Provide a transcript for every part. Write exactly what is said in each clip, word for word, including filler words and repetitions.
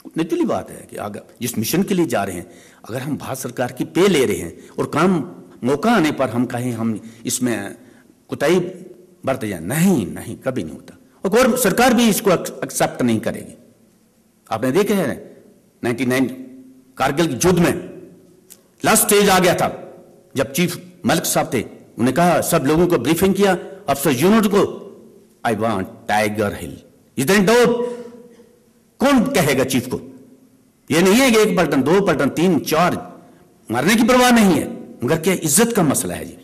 Naturally बात है कि अगर जिस मिशन के लिए जा रहे हैं, अगर हम भारत सरकार की पे ले रहे हैं और काम मौका आने पर हम कहें हम इसमें कुताही बरत जाए, नहीं नहीं, कभी नहीं होता। और गौर सरकार भी इसको एक्सेप्ट नहीं करेगी। आपने देखे है नाइन्टी नाइन कारगिल के युद्ध में लास्ट स्टेज आ गया था, जब चीफ मलिक साहब थे, उन्होंने कहा, सब लोगों को ब्रीफिंग किया, अफसर यूनिट को, आई वांट टाइगर हिल। इतने डाउट कौन कहेगा चीफ को? ये नहीं है कि एक पलटन, दो पलटन, तीन चार, मारने की परवाह नहीं है, मगर क्या इज्जत का मसला है जी।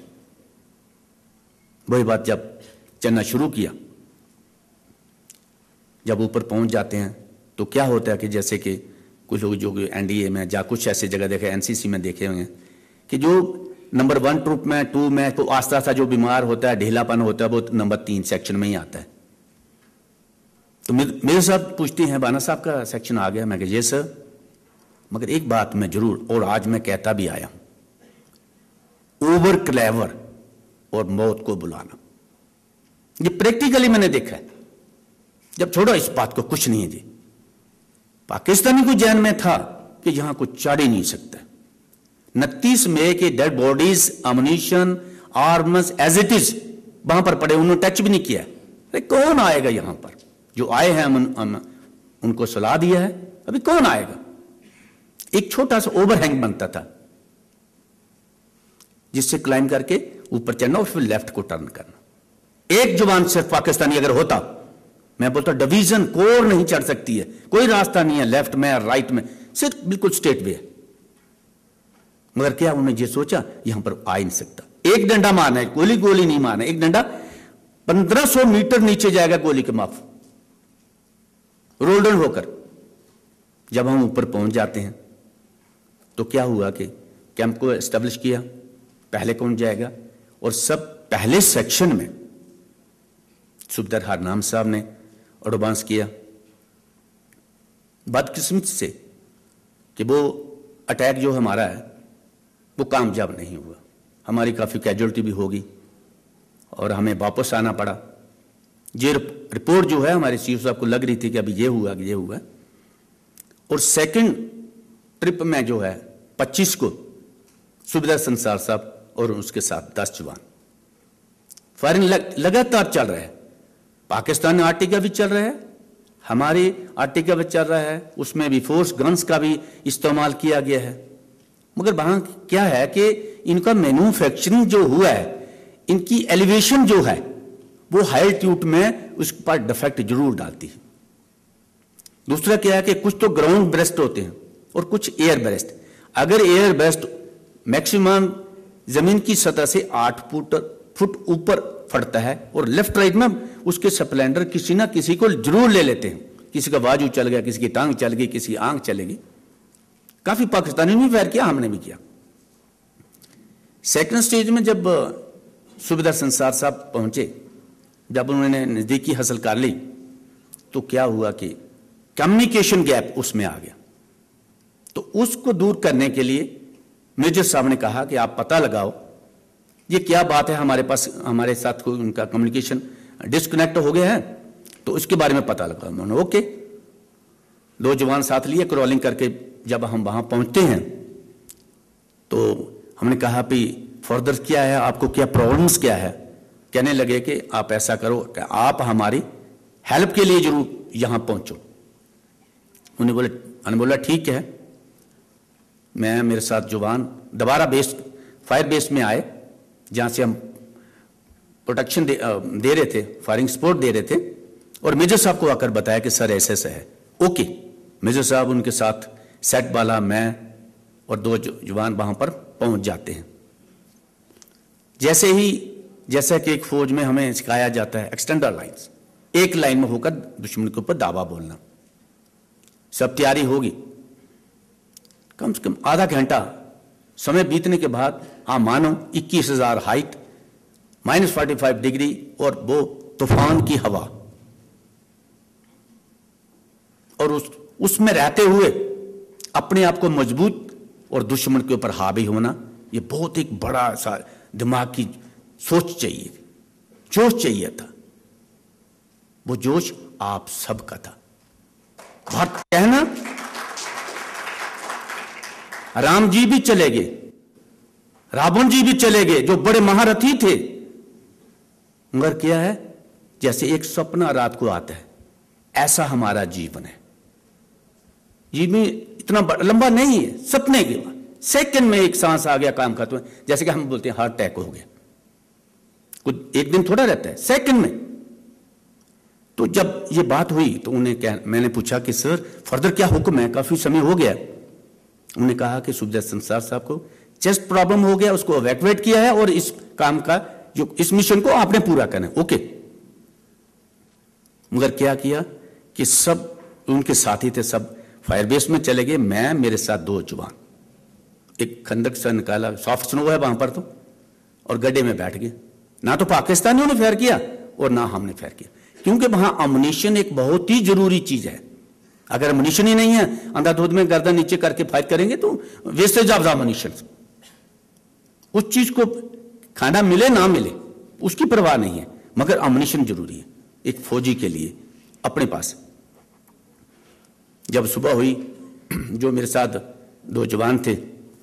वही बात जब चलना शुरू किया, जब ऊपर पहुंच जाते हैं तो क्या होता है कि जैसे कि कुछ लोग जो एनडीए में या कुछ ऐसी जगह देखे, एनसीसी में देखे हुए हैं कि जो नंबर वन ट्रुप में, टू में, तो आस्ता आस्ता जो बीमार होता है, ढीलापन होता है, वो नंबर तीन सेक्शन में ही आता है। तो मेरे साहब पूछती हैं, बाना साहब का सेक्शन आ गया? मैं कहा ये सर, मगर एक बात मैं जरूर, और आज मैं कहता भी आया हूं, ओवर क्लेवर और मौत को बुलाना, ये प्रैक्टिकली मैंने देखा है। जब छोड़ो इस बात को, कुछ नहीं है जी, पाकिस्तानी को जहन में था कि यहां कुछ चढ़ ही नहीं सकता। उनतीस मई के dead bodies, ammunition, arms as it is वहां पर पड़े, उन्होंने टच भी नहीं किया। अरे कौन आएगा यहां पर? जो आए हैं हम, हम उनको सलाह दिया है, अभी कौन आएगा? एक छोटा सा ओवरहैंग बनता था जिससे क्लाइम करके ऊपर चढ़ना और फिर लेफ्ट को टर्न करना। एक जवान सिर्फ पाकिस्तानी अगर होता, मैं बोलता डिवीजन कोर नहीं चढ़ सकती है, कोई रास्ता नहीं है लेफ्ट में और राइट में, सिर्फ बिल्कुल स्ट्रेट वे है। मगर क्या उन्होंने ये सोचा, यहां पर आ ही नहीं सकता। एक डंडा मारना है, गोली गोली नहीं मारना, एक डंडा पंद्रह सौ मीटर नीचे जाएगा गोली के माफ, रोल डाउन होकर। जब हम ऊपर पहुंच जाते हैं तो क्या हुआ कि कैंप को एस्टेब्लिश किया, पहले कौन जाएगा, और सब पहले सेक्शन में सुबेदार हरनाम साहब ने एडवांस किया। बदकिस्मत से कि वो अटैक जो हमारा है वो कामयाब नहीं हुआ, हमारी काफ़ी कैजुअल्टी भी होगी और हमें वापस आना पड़ा। ये रिपोर्ट जो है हमारे चीफ साहब को लग रही थी कि अभी ये हुआ कि ये हुआ। और सेकंड ट्रिप में जो है पच्चीस को सुबेदार संसार साहब और उसके साथ दस जवान, फायरिंग लग, लगातार चल रहा है। पाकिस्तान आर्टिका भी चल रहा है, हमारी आर्टिका भी चल रहा है, उसमें भी फोर्स गन्स का भी इस्तेमाल किया गया है। मगर वहां क्या है कि इनका मैन्युफैक्चरिंग जो हुआ है, इनकी एलिवेशन जो है वो हाई एल्टीट्यूड में उस पर डिफेक्ट जरूर डालती है। दूसरा क्या है कि कुछ तो ग्राउंड ब्रेस्ट होते हैं और कुछ एयर ब्रेस्ट। अगर एयर ब्रेस्ट मैक्सिमम जमीन की सतह से आठ फुट फुट ऊपर फटता है और लेफ्ट राइट में उसके स्प्लेंडर किसी ना किसी को जरूर ले लेते हैं। किसी का बाजू चल गया, किसी की टांग चल गई, किसी की आंख चलेगी। काफी पाकिस्तानी ने फायर किया, हमने भी किया। सेकंड स्टेज में जब सुबेदार संसार साहब पहुंचे, जब उन्होंने नजदीकी हासिल कर ली, तो क्या हुआ कि कम्युनिकेशन गैप उसमें आ गया। तो उसको दूर करने के लिए मेजर साहब ने कहा कि आप पता लगाओ ये क्या बात है, हमारे पास हमारे साथ कोई उनका कम्युनिकेशन डिस्कनेक्ट हो गया है, तो इसके बारे में पता लगाओ। उन्होंने ओके, दो जवान साथ लिए, क्रॉलिंग करके जब हम वहां पहुंचते हैं तो हमने कहा भी फर्दर क्या है, आपको क्या प्रॉब्लम्स क्या है। कहने लगे कि आप ऐसा करो कि आप हमारी हेल्प के लिए जरूर यहां पहुंचो। उन्हें बोले उन्होंने बोला ठीक है। मैं मेरे साथ जवान दोबारा बेस फायर बेस में आए, जहां से हम प्रोटेक्शन दे, दे रहे थे, फायरिंग सपोर्ट दे रहे थे, और मेजर साहब को आकर बताया कि सर ऐसे ऐसा है। ओके, मेजर साहब उनके साथ सेट वाला, मैं और दो जवान वहां पर पहुंच जाते हैं। जैसे ही जैसा कि एक फौज में हमें सिखाया जाता है एक्सटेंडर लाइंस, एक लाइन में होकर दुश्मन के ऊपर दावा बोलना। सब तैयारी होगी, कम से कम आधा घंटा समय बीतने के बाद आप मानो इक्कीस हजार height, minus forty five degree और वो तूफान की हवा, और उस उसमें रहते हुए अपने आप को मजबूत और दुश्मन के ऊपर हावी होना, ये बहुत एक बड़ा सा दिमाग की सोच चाहिए, जोश चाहिए था। वो जोश आप सबका था। बात कहना राम जी भी चले गए, रावण जी भी चले गए, जो बड़े महारथी थे, मगर क्या है, जैसे एक सपना रात को आता है, ऐसा हमारा जीवन है। जीवन इतना लंबा नहीं है, सपने के बाद सेकंड में एक सांस आ गया, काम खत्म। जैसे कि हम बोलते हैं हार्ट अटैक हो गया, कुछ एक दिन थोड़ा रहता है, सेकंड में। तो जब ये बात हुई तो उन्हें क्या, मैंने पूछा कि सर फर्दर क्या हुक्म है, काफी समय हो गया। उन्होंने कहा कि सुखदर्शन सर साहब को चेस्ट प्रॉब्लम हो गया, उसको इवैक्यूएट किया है और इस काम का जो इस मिशन को आपने पूरा करना है। ओके। मगर क्या किया कि सब उनके साथी थे, सब फायरबेस में चले गए, मैं मेरे साथ दो जवान, एक खंदक से निकाला, सॉफ्ट स्नो है वहां पर तो, और गड्ढे में बैठ गए। ना तो पाकिस्तानियों ने फायर किया और ना हमने फायर किया, क्योंकि वहां अम्युनिशन एक बहुत ही जरूरी चीज है। अगर अम्युनिशन ही नहीं है, अंधाधुंध में गर्दन नीचे करके फायर करेंगे तो वेस्टेज ऑफ द अम्युनिशन। उस चीज को खाना मिले ना मिले उसकी परवाह नहीं है, मगर अम्युनिशन जरूरी है एक फौजी के लिए अपने पास। जब सुबह हुई, जो मेरे साथ दो जवान थे,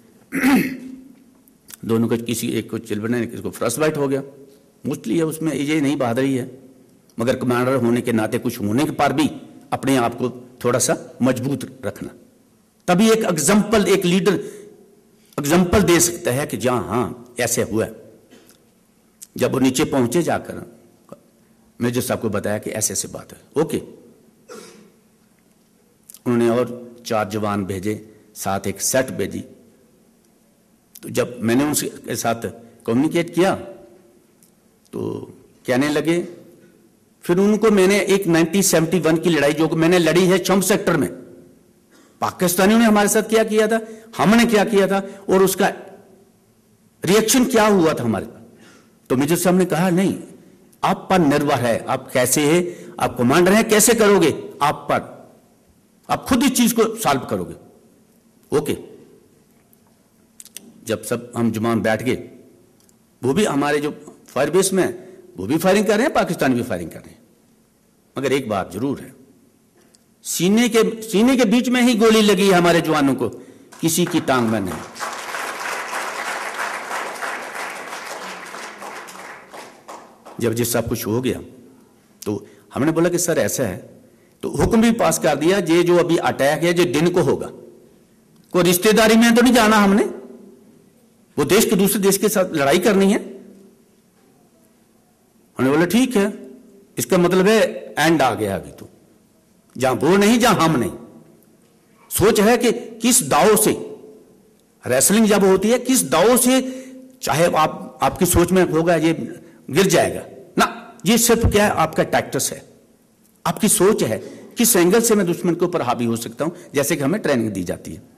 दोनों को किसी एक को चिल्बने, किसी को फ्रस्ट बाइट हो गया। मोस्टली है उसमें ये नहीं बहादुरी है, मगर कमांडर होने के नाते कुछ होने के पर भी अपने आप को थोड़ा सा मजबूत रखना, तभी एक एग्जाम्पल, एक लीडर एग्जाम्पल दे सकता है कि जहां हाँ ऐसे हुआ। जब वो नीचे पहुंचे जाकर मेजर साहब को बताया कि ऐसे ऐसे बात है। ओके। उन्होंने और चार जवान भेजे, साथ एक सेट भेजी। तो जब मैंने उनके साथ कम्युनिकेट किया तो कहने लगे, फिर उनको मैंने एक उन्नीस सौ इकहत्तर की लड़ाई जो मैंने लड़ी है चंप सेक्टर में, पाकिस्तानियों ने हमारे साथ क्या किया था, हमने क्या किया था और उसका रिएक्शन क्या हुआ था हमारे पास। तो मेजर साहब ने कहा नहीं, आप पर निर्भर है, आप कैसे हैं, आप कमांडर हैं, कैसे करोगे, आप पर, आप खुद इस चीज को सॉल्व करोगे। ओके। जब सब हम जवान बैठ गए, वो भी हमारे जो फायर बेस में वो भी फायरिंग कर रहे हैं, पाकिस्तानी भी फायरिंग कर रहे हैं, मगर एक बात जरूर है, सीने के सीने के बीच में ही गोली लगी हमारे जवानों को, किसी की टांग में नहीं। जब ये सब कुछ हो गया तो हमने बोला कि सर ऐसा है, तो हुक्म भी पास कर दिया, ये जो अभी अटैक है जो दिन को होगा, कोई रिश्तेदारी में तो नहीं जाना हमने, वो देश के दूसरे देश के साथ लड़ाई करनी है। उन्होंने बोला ठीक है, इसका मतलब है एंड आ गया अभी तो, जहां वो नहीं जहां हम नहीं। सोच है कि किस दाव से रेसलिंग जब होती है, किस दाव से, चाहे आप आपकी सोच में होगा ये गिर जाएगा ना, ये सिर्फ क्या है आपका टैक्टिस है, आपकी सोच है किस एंगल से मैं दुश्मन के ऊपर हावी हो सकता हूं, जैसे कि हमें ट्रेनिंग दी जाती है।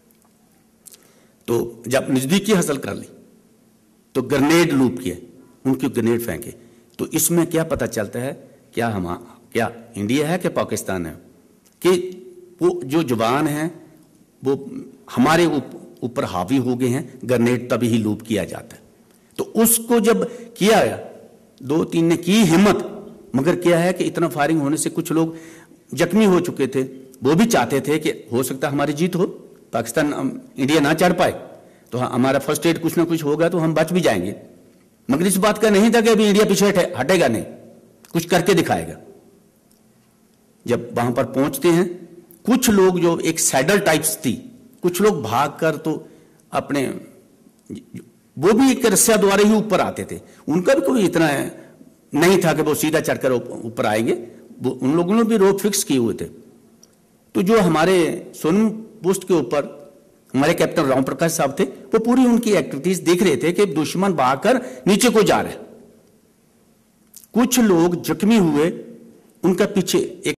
तो जब नजदीकी हासिल कर ली तो ग्रेनेड लूप किए, उनके ग्रेनेड फेंके। तो इसमें क्या पता चलता है, क्या हम क्या इंडिया है कि पाकिस्तान है, कि वो जो जवान हैं वो हमारे ऊपर हावी हो गए हैं, ग्रेनेड तभी ही लूप किया जाता है। तो उसको जब किया गया, दो तीन ने की हिम्मत, मगर क्या है कि इतना फायरिंग होने से कुछ लोग जख्मी हो चुके थे, वो भी चाहते थे कि हो सकता हमारी जीत हो, पाकिस्तान इंडिया ना चढ़ पाए, तो हमारा फर्स्ट एड कुछ ना कुछ होगा तो हम बच भी जाएंगे। मगर इस बात का नहीं था कि अभी इंडिया पीछे हटेगा नहीं, कुछ करके दिखाएगा। जब वहां पर पहुंचते हैं, कुछ लोग जो एक सैडल टाइप्स थी, कुछ लोग भागकर तो अपने, वो भी एक रस्सिया द्वारा ही ऊपर आते थे, उनका भी कोई इतना नहीं था कि वो सीधा चढ़कर ऊपर आएंगे, वो उन लोगों ने भी रोप फिक्स किए हुए थे। तो जो हमारे सोनम पोस्ट के ऊपर हमारे कैप्टन राम प्रकाश साहब थे, वो पूरी उनकी एक्टिविटीज देख रहे थे कि दुश्मन भागकर नीचे को जा रहा है। कुछ लोग जख्मी हुए, उनका पीछे